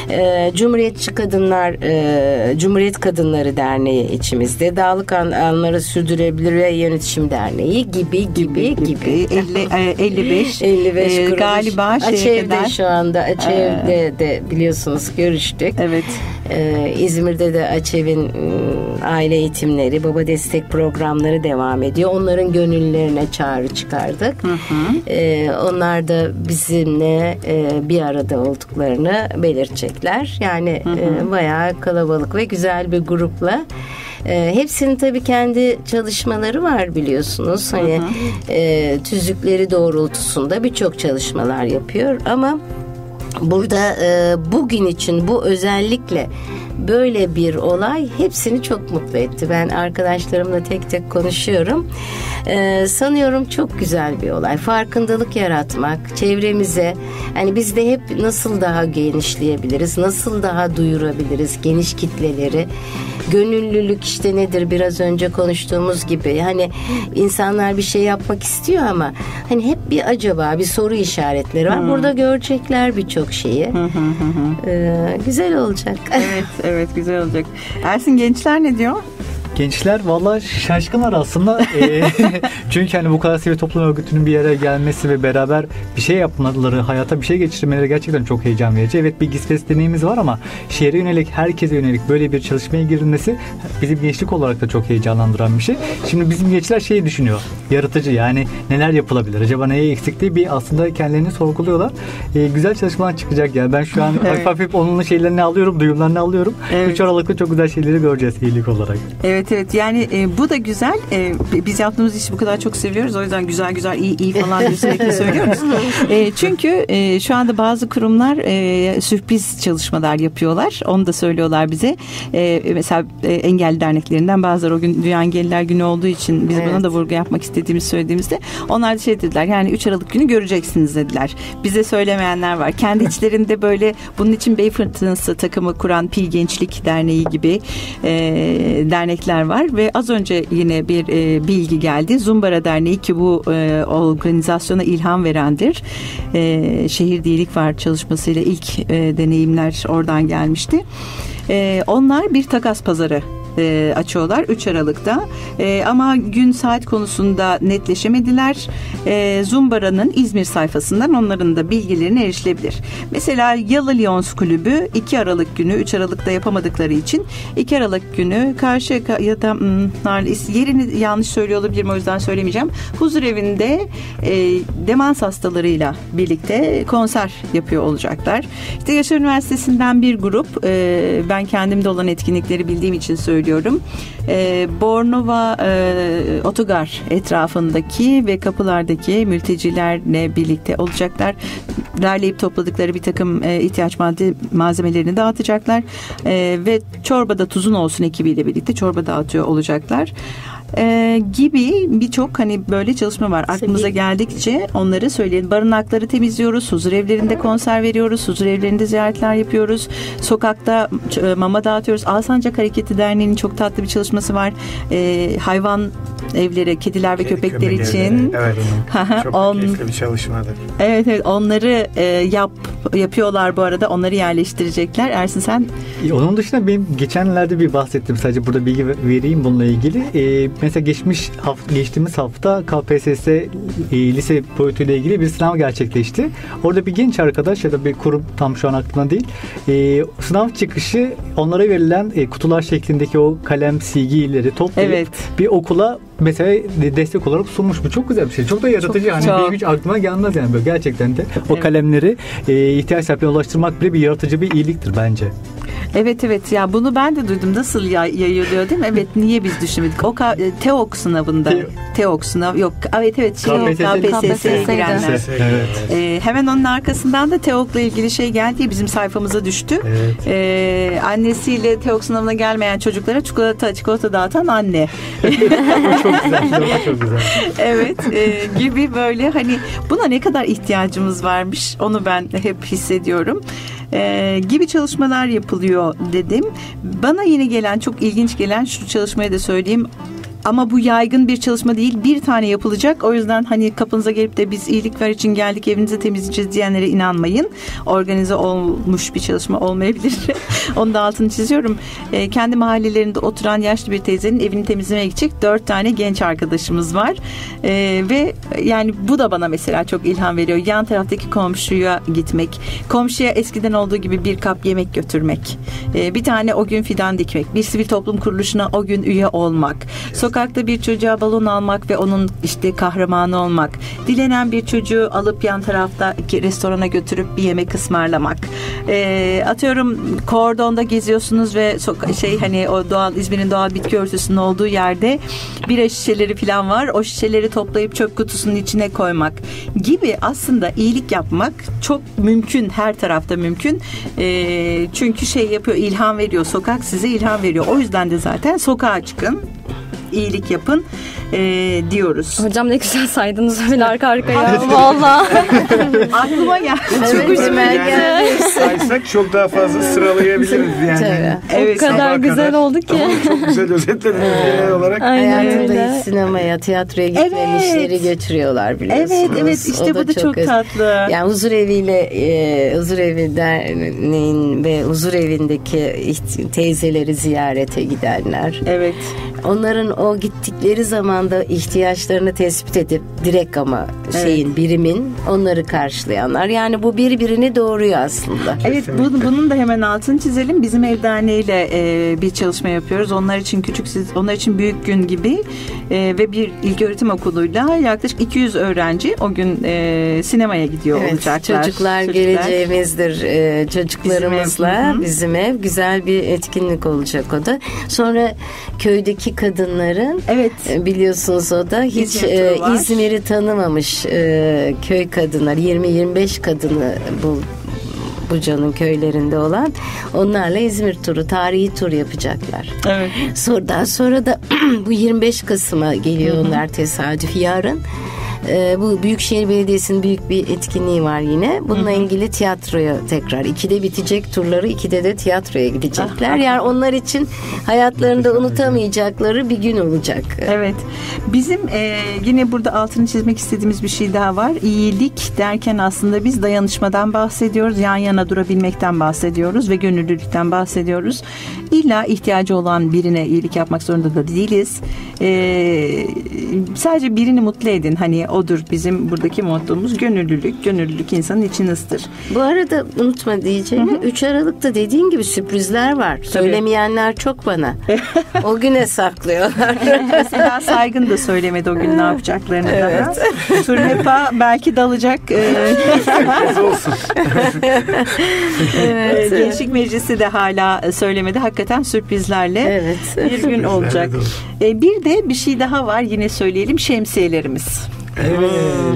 E, Cumhuriyetçi Kadınlar, e, Cumhuriyet Kadınları Derneği içimizde. Dağlık Anları Sürdürülebilir ve Yönetişim Derneği gibi gibi gibi. gibi. elli beş elli beş e, galiba şeye Açev'de kadar. şu anda. Açev'de ee, de biliyorsunuz görüştük. Evet. Ee, İzmir'de de Açev'in aile eğitimleri, baba destek programları devam ediyor. Onların gönüllülerine çağrı çıkardık. Hı hı. Ee, onlar da bizimle e, bir arada olduklarını belirtecekler. Yani hı hı. E, bayağı kalabalık ve güzel bir grupla. E, hepsinin tabii kendi çalışmaları var biliyorsunuz. Hani hı hı. E, tüzükleri doğrultusunda birçok çalışmalar yapıyor ama burada e, bugün için bu özellikle böyle bir olay hepsini çok mutlu etti. Ben arkadaşlarımla tek tek konuşuyorum. Ee, sanıyorum çok güzel bir olay. Farkındalık yaratmak, çevremize, hani biz de hep nasıl daha genişleyebiliriz, nasıl daha duyurabiliriz geniş kitleleri. Gönüllülük işte nedir, biraz önce konuştuğumuz gibi. Hani insanlar bir şey yapmak istiyor ama hani hep bir acaba, bir soru işaretleri var. Hmm. Burada görecekler birçok şeyi. ee, güzel olacak. Evet, evet güzel olacak. Ersin, gençler ne diyor? Gençler valla şaşkınlar aslında. e, çünkü hani bu kadar sivil toplum örgütünün bir yere gelmesi ve beraber bir şey yapmaları, hayata bir şey geçirmeleri gerçekten çok heyecan verici. Evet, bir GİSPES deneyimimiz var ama şehre yönelik, herkese yönelik böyle bir çalışmaya girilmesi bizim gençlik olarak da çok heyecanlandıran bir şey. Şimdi bizim gençler şeyi düşünüyor, yaratıcı, yani neler yapılabilir, acaba neye eksik diye bir aslında kendilerini sorguluyorlar. E, güzel çalışmalar çıkacak yani. Ben şu an evet. hafif hafif onun şeylerini alıyorum, duyumlarını alıyorum. Evet. üç Aralık'ta çok güzel şeyleri göreceğiz iyilik olarak. Evet. Evet yani e, bu da güzel. E, biz yaptığımız işi bu kadar çok seviyoruz. O yüzden güzel güzel iyi iyi falan diye sürekli söylüyoruz. E, çünkü e, şu anda bazı kurumlar e, sürpriz çalışmalar yapıyorlar. Onu da söylüyorlar bize. E, mesela e, engelli derneklerinden bazıları o gün Dünya Engelliler Günü olduğu için biz evet. buna da vurgu yapmak istediğimiz söylediğimizde onlar da şey dediler. Yani üç Aralık günü göreceksiniz dediler. Bize söylemeyenler var. Kendi içlerinde böyle bunun için Bey Fırtınası takımı kuran Pil Gençlik Derneği gibi e, dernekler var ve az önce yine bir e, bilgi geldi. Zumbara Derneği ki bu e, organizasyona ilham verendir. E, Şehir Değilik Var çalışmasıyla ilk e, deneyimler oradan gelmişti. E, onlar bir takas pazarı E, açıyorlar üç Aralık'ta. E, ama gün saat konusunda netleşemediler. E, Zumbara'nın İzmir sayfasından onların da bilgilerine erişilebilir. Mesela Yalı Lions Kulübü iki Aralık günü, üç Aralık'ta yapamadıkları için iki Aralık günü Karşıyaka ya da hmm, yerini yanlış söylüyor olabilirim, o yüzden söylemeyeceğim. Huzur Evi'nde e, demans hastalarıyla birlikte konser yapıyor olacaklar. İşte Yaşar Üniversitesi'nden bir grup, e, ben kendimde olan etkinlikleri bildiğim için söylüyorum. Ee, Bornova e, Otogar etrafındaki ve kapılardaki mültecilerle birlikte olacaklar. Derleyip topladıkları bir takım e, ihtiyaç madde malzemelerini dağıtacaklar. E, ve Çorbada Tuzun Olsun ekibiyle birlikte çorba dağıtıyor olacaklar. Ee, gibi birçok hani böyle çalışma var. Aklımıza geldikçe onları söyleyelim. Barınakları temizliyoruz. Huzur evlerinde konser veriyoruz. Huzur evlerinde ziyaretler yapıyoruz. Sokakta mama dağıtıyoruz. Alsancak Hareketi Derneği'nin çok tatlı bir çalışması var. Ee, hayvan evleri, kediler ve Kedi köpekler için. Evet. Çok On, keyifli bir çalışmadır. Evet evet. Onları e, yap yapıyorlar bu arada. Onları yerleştirecekler. Ersin sen? Onun dışında benim geçenlerde bir bahsettim. Sadece burada bilgi vereyim bununla ilgili. Ee, mesela geçmiş hafta, geçtiğimiz hafta K P S S e, lise boyutuyla ilgili bir sınav gerçekleşti. Orada bir genç arkadaş ya da bir kurum, tam şu an aklımda değil. E, sınav çıkışı onlara verilen e, kutular şeklindeki o kalem, silgileri toplayıp evet. bir okula mesela destek olarak sunmuş. Bu çok güzel bir şey. Çok da yaratıcı. Çok, hani çok. Bir hiç aklıma gelmez yani böyle gerçekten de. O evet. kalemleri e, ihtiyaç sahiplerine ulaştırmak bile bir yaratıcı bir iyiliktir bence. Evet evet ya bunu ben de duydum. Nasıl yay- yayılıyor değil mi? Evet, niye biz düşünmedik? O ka- T O K sınavında. Te- T O K sınav yok. Evet evet. Şey, K P S S'ye girenler. Evet. Ee, hemen onun arkasından da T O K'la ilgili şey geldi. Bizim sayfamıza düştü. Evet. Ee, annesiyle T O K sınavına gelmeyen çocuklara çikolata çikolata dağıtan anne. Çok güzel. Çok güzel. Evet. E, gibi böyle hani buna ne kadar ihtiyacımız varmış onu ben hep hissediyorum. Ee, gibi çalışmalar yapılıyor dedim. Bana yeni gelen, çok ilginç gelen şu çalışmayı da söyleyeyim. ama bu yaygın bir çalışma değil. Bir tane yapılacak. O yüzden hani kapınıza gelip de biz iyilik var için geldik, evinizi temizleyeceğiz diyenlere inanmayın. Organize olmuş bir çalışma olmayabilir. Onu da altını çiziyorum. E, kendi mahallelerinde oturan yaşlı bir teyzenin evini temizlemeye gidecek dört tane genç arkadaşımız var. E, ve yani bu da bana mesela çok ilham veriyor. Yan taraftaki komşuya gitmek. Komşuya eskiden olduğu gibi bir kap yemek götürmek. E, bir tane o gün fidan dikmek. Bir sivil toplum kuruluşuna o gün üye olmak. Sokakta bir çocuğa balon almak ve onun işte kahramanı olmak. Dilenen bir çocuğu alıp yan taraftaki restorana götürüp bir yemek ısmarlamak. E, atıyorum kordonda geziyorsunuz ve soka- şey hani o doğal İzmir'in doğal bitki örtüsünün olduğu yerde bira şişeleri falan var. O şişeleri toplayıp çöp kutusunun içine koymak gibi aslında iyilik yapmak çok mümkün. Her tarafta mümkün. E, çünkü şey yapıyor, ilham veriyor. Sokak size ilham veriyor. O yüzden de zaten sokağa çıkın, iyilik yapın e, diyoruz. Hocam ne güzel saydınız öyle arka arkaya. Valla. Aklıma geldi. Evet, Güzel hemen yani. geldi. Saysak çok daha fazla sıralayabiliriz yani. Tabii. Evet, O kadar sabaha güzel kadar. oldu ki. Ama çok güzel özetlediniz genel olarak. Aynen Hayatımda öyle. hiç sinemaya, tiyatroya gitmemişleri Evet. götürüyorlar biliyorsunuz. Evet, evet, işte O bu da çok öz- tatlı. Yani huzur eviyle e, huzur evi derneğin ve huzur evindeki iht- teyzeleri ziyarete gidenler. Evet. Onların o gittikleri zamanda ihtiyaçlarını tespit edip direkt ama şeyin birimin onları karşılayanlar. Yani bu birbirini doğuruyor aslında. Evet, bu, bunun da hemen altını çizelim. Bizim ev derneğiyle e, bir çalışma yapıyoruz. Onlar için küçük, siz, onlar için büyük gün gibi e, ve bir ilköğretim okuluyla yaklaşık iki yüz öğrenci o gün e, sinemaya gidiyor Evet, olacaklar. çocuklar, geleceğimizdir. Ee, çocuklarımızla Bizim ev, hı hı. bizim ev güzel bir etkinlik olacak o da. Sonra köydeki kadınların Evet. e, biliyorsunuz o da hiç İzmir e, turu var. İzmir'i tanımamış e, köy kadınlar yirmi yirmi beş kadını bu Buca'nın köylerinde olan onlarla İzmir turu, tarihi tur yapacaklar. Evet. Sonra, daha sonra da bu yirmi beş Kasım'a geliyor onlar tesadüf yarın. Ee, bu Büyükşehir Belediyesi'nin büyük bir etkinliği var yine. Bununla ilgili tiyatroya tekrar ikide bitecek turları, ikide de tiyatroya gidecekler. Yani onlar için hayatlarında unutamayacakları bir gün olacak. Evet. Bizim e, yine burada altını çizmek istediğimiz bir şey daha var. İyilik derken aslında biz dayanışmadan bahsediyoruz. Yan yana durabilmekten bahsediyoruz ve gönüllülükten bahsediyoruz. İlla ihtiyacı olan birine iyilik yapmak zorunda da değiliz. E, sadece birini mutlu edin. Hani odur bizim buradaki mottomuz, gönüllülük. Gönüllülük insanın içini ısıtır. Bu arada unutma diyeceğimi, üç Aralık'ta dediğin gibi sürprizler var. Söylemeyenler çok bana. O güne saklıyorlar. Mesela Saygın da söylemedi o gün ne yapacaklarını daha. Turnepa belki dalacak. Sürpriz olsun. Evet. Gençlik Meclisi de hala söylemedi. Hakikaten sürprizlerle Evet. bir gün olacak. doğru. Ee, bir de bir şey daha var. Yine söyleyelim. Şemsiyelerimiz. Evet.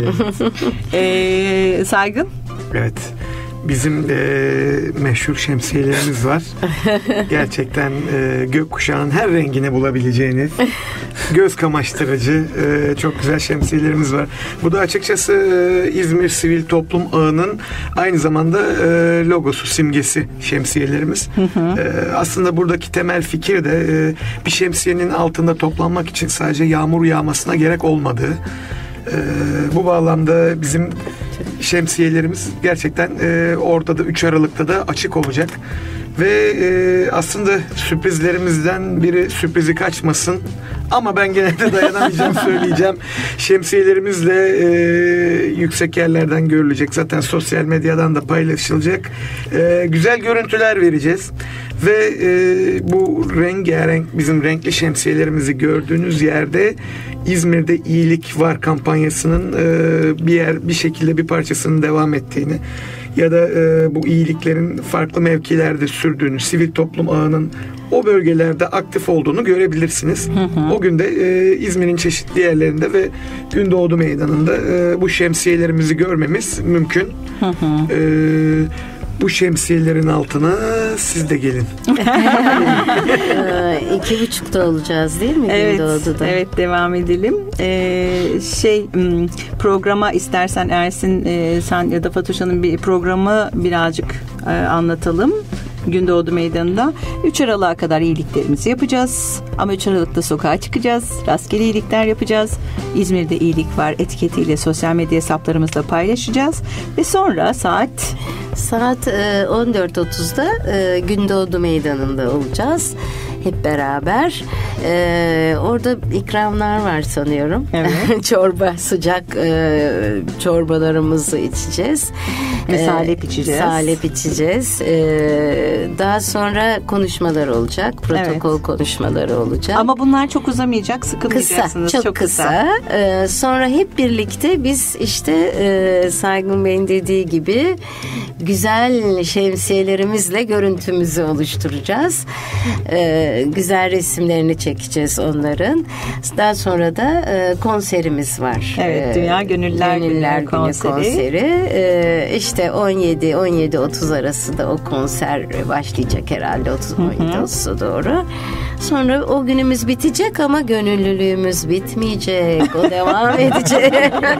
Ee, Saygın. Evet. Bizim e, meşhur şemsiyelerimiz var. Gerçekten e, gökkuşağının her rengini bulabileceğiniz göz kamaştırıcı e, çok güzel şemsiyelerimiz var. Bu da açıkçası e, İzmir Sivil Toplum Ağı'nın aynı zamanda e, logosu, simgesi şemsiyelerimiz. E, aslında buradaki temel fikir de e, bir şemsiyenin altında toplanmak için sadece yağmur yağmasına gerek olmadığı. Ee, bu bağlamda bizim şemsiyelerimiz gerçekten e, orada da üç Aralık'ta da açık olacak ve e, aslında sürprizlerimizden biri sürprizi kaçmasın ama ben gene de dayanamayacağım söyleyeceğim. Şemsiyelerimizle e, yüksek yerlerden görülecek, zaten sosyal medyadan da paylaşılacak e, güzel görüntüler vereceğiz ve e, bu rengarenk bizim renkli şemsiyelerimizi gördüğünüz yerde İzmir'de iyilik var kampanyasının e, bir yer bir şekilde bir parçasının devam ettiğini ya da e, bu iyiliklerin farklı mevkilerde sürdüğünü, sivil toplum ağının o bölgelerde aktif olduğunu görebilirsiniz. Hı hı. O gün de e, İzmir'in çeşitli yerlerinde ve Gündoğdu Meydanı'nda e, bu şemsiyelerimizi görmemiz mümkün. Hı hı. E, bu şemsiyelerin altına siz de gelin. İki buçukta olacağız değil mi? Evet, Gündoğdu'da. evet devam edelim. Ee, şey programa istersen Ersin e, sen ya da Fatoş Hanım bir programı birazcık e, anlatalım. Gündoğdu Meydanı'nda. üç Aralık'a kadar iyiliklerimizi yapacağız. Ama üç Aralık'ta sokağa çıkacağız. Rastgele iyilikler yapacağız. İzmir'de iyilik var etiketiyle sosyal medya hesaplarımızda paylaşacağız. Ve sonra saat... Saat on dört otuzda Gündoğdu Meydanı'nda olacağız. Hep beraber. Ee, orada ikramlar var sanıyorum. Evet. Çorba, sıcak e, çorbalarımızı içeceğiz. Ve salep içeceğiz. Salep içeceğiz. Ee, daha sonra konuşmalar olacak. Protokol evet. konuşmaları olacak. Ama bunlar çok uzamayacak. Sıkılmayacaksınız. Kısa, çok, çok kısa. kısa. Ee, sonra hep birlikte biz işte e, Saygın Bey'in dediği gibi güzel şemsiyelerimizle görüntümüzü oluşturacağız. Ee, güzel resimlerini çekeceğiz onların. Daha sonra da e, konserimiz var. Evet, Dünya Gönüller, Gönüller Günü konseri. konseri. Ee, işte on yedi on yedi otuz arası da o konser başlayacak herhalde, otuz on yedi otuza doğru. Sonra o günümüz bitecek ama gönüllülüğümüz bitmeyecek. O devam edecek.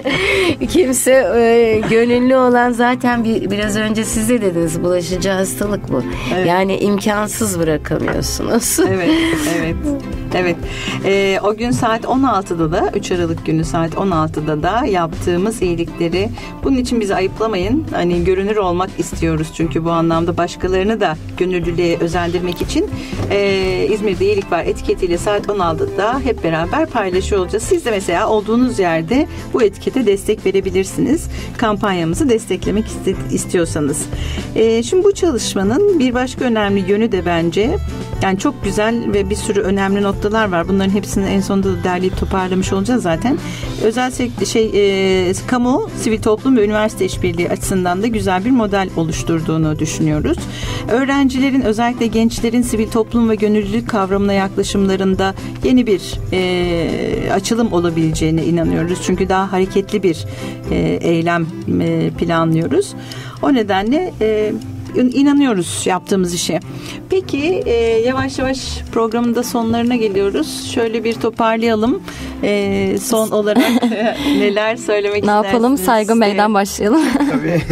Kimse e, gönüllü olan zaten bir, biraz önce siz de dediniz, bulaşıcı hastalık bu. Evet. Yani imkansız bırakamıyorsunuz. Evet, evet. Evet. Ee, o gün saat on altıda da üç Aralık günü saat on altıda da yaptığımız iyilikleri, bunun için bizi ayıplamayın. Hani görünür olmak istiyoruz çünkü bu anlamda başkalarını da gönüllülüğe özendirmek için e, İzmir'de iyilik var etiketiyle saat on altıda hep beraber paylaşıyor olacağız. Siz de mesela olduğunuz yerde bu etikete destek verebilirsiniz. Kampanyamızı desteklemek iste- istiyorsanız. E, şimdi bu çalışmanın bir başka önemli yönü de bence, yani çok güzel ve bir sürü önemli noktalar var. Bunların hepsini en sonunda da derleyip toparlamış olacağız zaten. Özel sektör, şey, e, kamu, sivil toplum ve üniversite işbirliği açısından da güzel bir model oluşturduğunu düşünüyoruz. Öğrencilerin, özellikle gençlerin sivil toplum ve gönüllülük kavramına yaklaşımlarında yeni bir e, açılım olabileceğine inanıyoruz. Çünkü daha hareketli bir e, eylem e, planlıyoruz. O nedenle e, İnanıyoruz yaptığımız işe. Peki e, yavaş yavaş programın da sonlarına geliyoruz. Şöyle bir toparlayalım. E, son olarak neler söylemek ne istersiniz? Ne yapalım? Saygın Bey'den başlayalım. Tabii.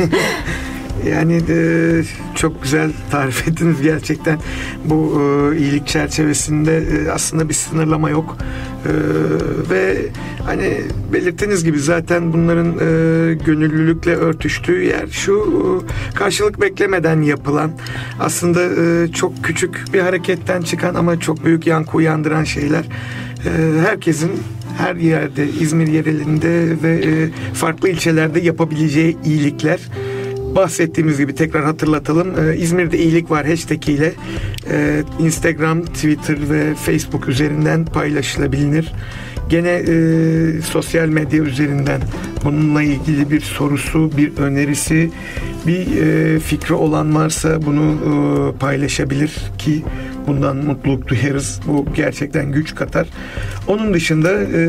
Yani e, çok güzel tarif ettiniz gerçekten. Bu e, iyilik çerçevesinde e, aslında bir sınırlama yok. E, ve hani belirttiğiniz gibi zaten bunların e, gönüllülükle örtüştüğü yer şu, e, karşılık beklemeden yapılan, aslında e, çok küçük bir hareketten çıkan ama çok büyük yankı uyandıran şeyler. E, herkesin her yerde, İzmir yerelinde ve e, farklı ilçelerde yapabileceği iyilikler. Bahsettiğimiz gibi tekrar hatırlatalım. Ee, İzmir'de iyilik var hashtag ile e, Instagram, Twitter ve Facebook üzerinden paylaşılabilir. Gene e, sosyal medya üzerinden bununla ilgili bir sorusu, bir önerisi, bir e, fikri olan varsa bunu e, paylaşabilir ki bundan mutluluk duyarız. Bu gerçekten güç katar. Onun dışında e,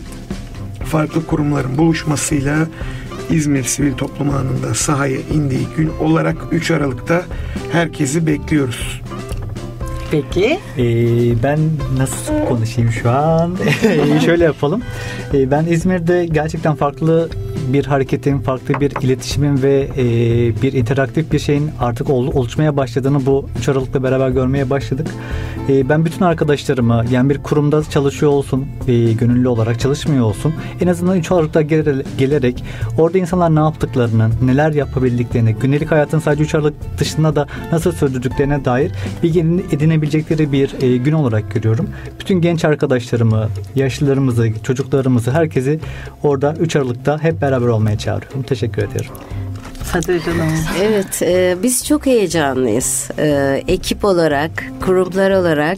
farklı kurumların buluşmasıyla İzmir Sivil Toplum Anı'nda sahaya indiği gün olarak üç Aralık'ta herkesi bekliyoruz. Peki. Ee, ben nasıl konuşayım şu an? Şöyle yapalım. Ee, ben İzmir'de gerçekten farklı bir hareketin, farklı bir iletişimin ve e, bir interaktif bir şeyin artık oluşmaya başladığını bu üç Aralık'la beraber görmeye başladık. E, ben bütün arkadaşlarımı, yani bir kurumda çalışıyor olsun, e, gönüllü olarak çalışmıyor olsun, en azından üç Aralık'ta gelerek orada insanlar ne yaptıklarını, neler yapabildiklerini, günlük hayatın sadece üç Aralık dışında da nasıl sürdürdüklerine dair bilgi edinebilecekleri bir e, gün olarak görüyorum. Bütün genç arkadaşlarımı, yaşlılarımızı, çocuklarımızı, herkesi orada üç Aralık'ta hep beraber olmaya çağırıyorum. Teşekkür ediyorum. Hadi canım. Evet, e, biz çok heyecanlıyız. E, ekip olarak, kurumlar olarak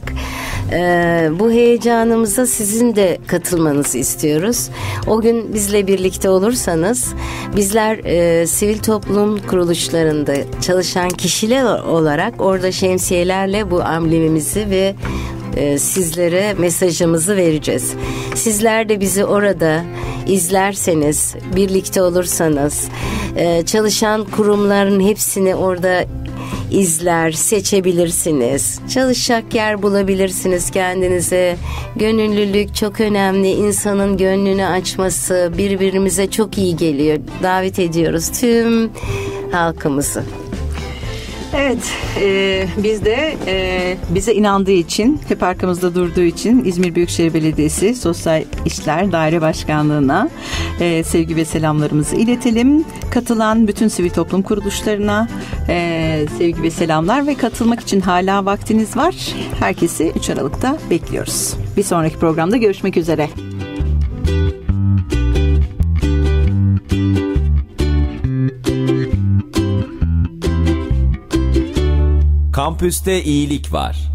e, bu heyecanımıza sizin de katılmanızı istiyoruz. O gün bizle birlikte olursanız, bizler e, sivil toplum kuruluşlarında çalışan kişiler olarak orada şemsiyelerle bu amblemimizi ve e, sizlere mesajımızı vereceğiz. Sizler de bizi orada izlerseniz, birlikte olursanız, çalışan kurumların hepsini orada izler, seçebilirsiniz. Çalışacak yer bulabilirsiniz kendinize. Gönüllülük çok önemli. İnsanın gönlünü açması birbirimize çok iyi geliyor. Davet ediyoruz tüm halkımızı. Evet, e, biz de e, bize inandığı için, hep arkamızda durduğu için İzmir Büyükşehir Belediyesi Sosyal İşler Daire Başkanlığı'na e, sevgi ve selamlarımızı iletelim. Katılan bütün sivil toplum kuruluşlarına e, sevgi ve selamlar ve katılmak için hala vaktiniz var. Herkesi üç Aralık'ta bekliyoruz. Bir sonraki programda görüşmek üzere. Kampüste iyilik var.